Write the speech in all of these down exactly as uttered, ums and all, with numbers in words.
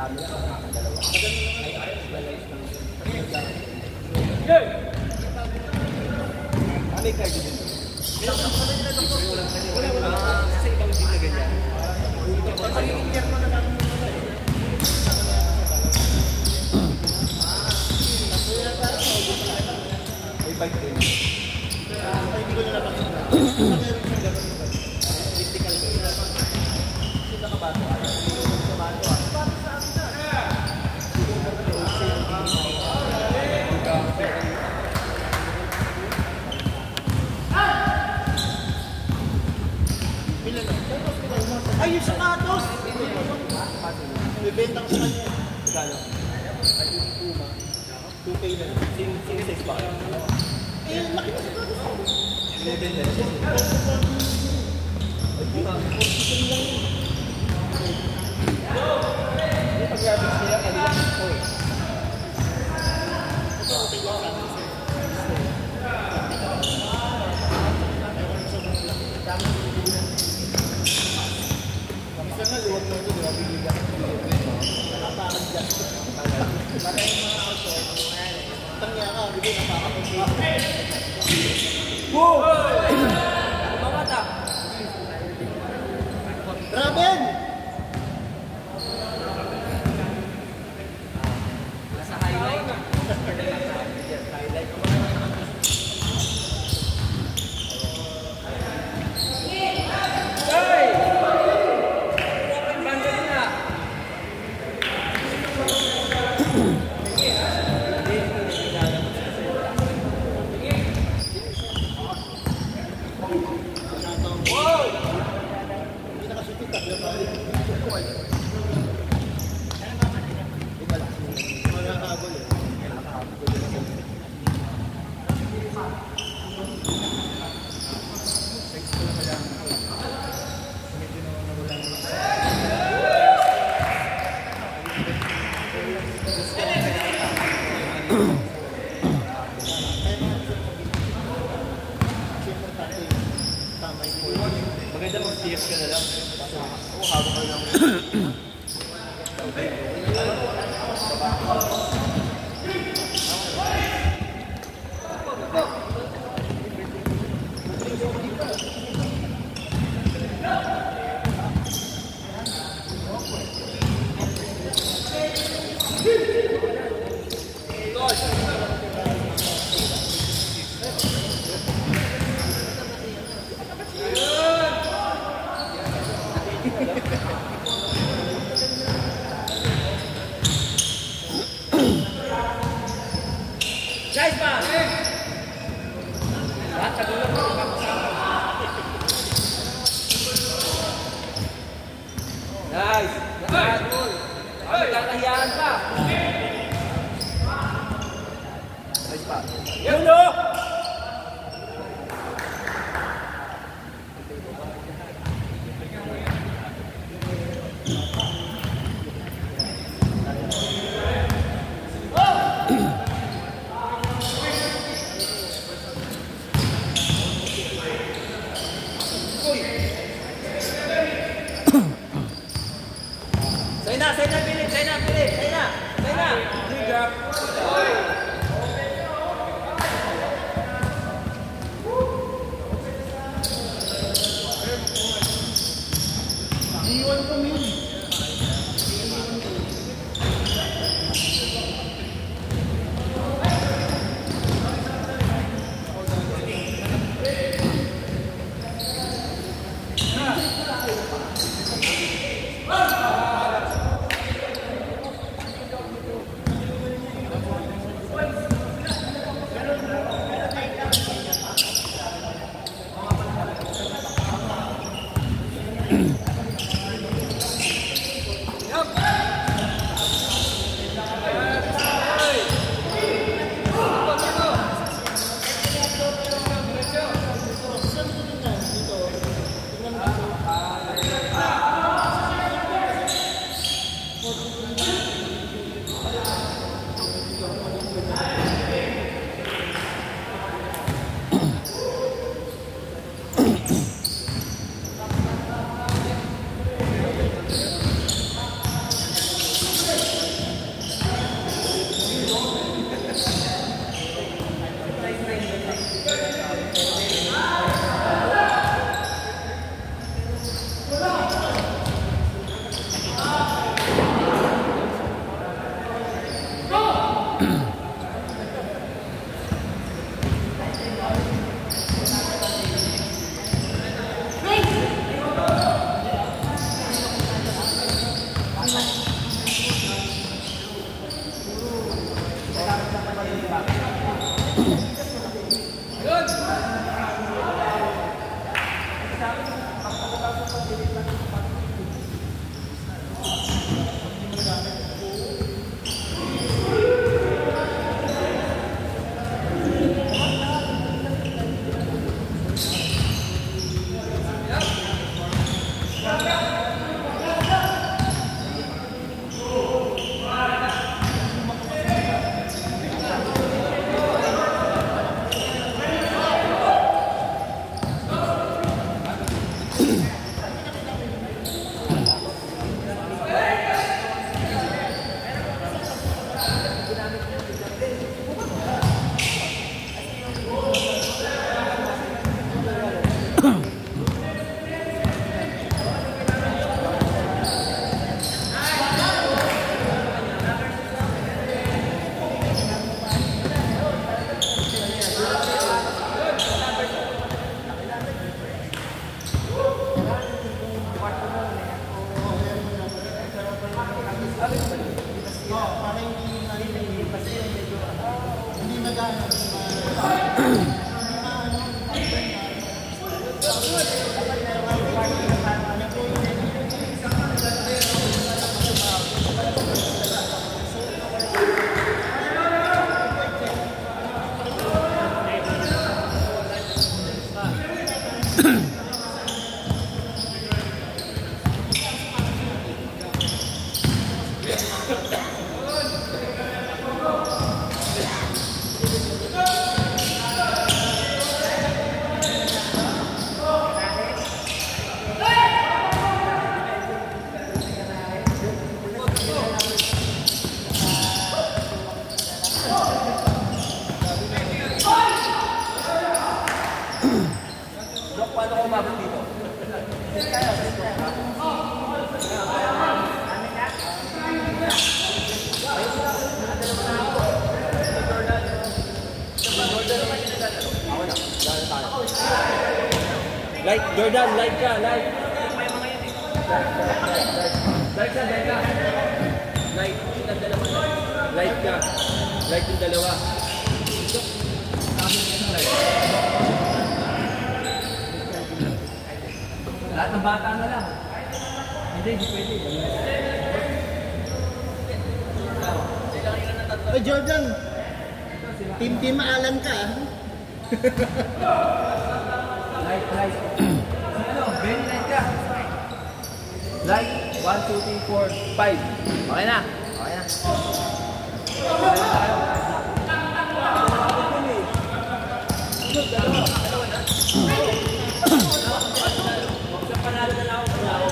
dami lang, nakakadalawa. Ano yung card din? Wala, wala. Kasi ibang din na ganyan. May bike din. Hindi ko nila makita. Critical ba yun? Kasi nakabato. Nakabato ah. Ay, yung sapatos! Bibenta ko sa kanya. Magkano? Ay, yung Puma. two K na lang. Sing size ba kayo? Eh, laki na sapatos. eleven na lang. Ay, Puma. fourteen lang yun. Yung pag-graphics nila, kanila. Oh. Ito, okay lang sa akin. Kasi nga, luwag mo ito, diba? Bigyan ko ito. Parang dyan. Para yung mga auto, tangya ka, bigyan na para pag-bigyan. Boom! Bumabata! Raben! Nasa highlight. Highlight. Maganda mag-T F ka na lang. Oo, habang ka lang. Guys, pa! Lahat sa gulo mo, kapasama. Nice! Lahat mo! Ay, kakahiyaan pa! Nice pa! Yulo! Say na, say na, Philip, say na, Philip, say na, say na. Good job. Iwan ko yun. Oo, para hindi narinig. Kasi yung medyo, hindi magano. Light, Jordan, light ka, light. Light ka, light ka. Light, yung dalawa. Light ka. Light yung dalawa. Lahat ng bata na lang. Hindi, hindi pwede. Hey Jordan, team-team Alan ka ah. Light, light. Ano? Very light ka. Light. one, two, three, four, five. Okay na. Okay na. Okay na tayo. Sa panalo na lang ako. Panalo.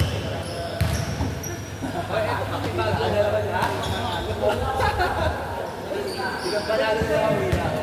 Okay, kapag ano naman ha? Panalo na lang ako.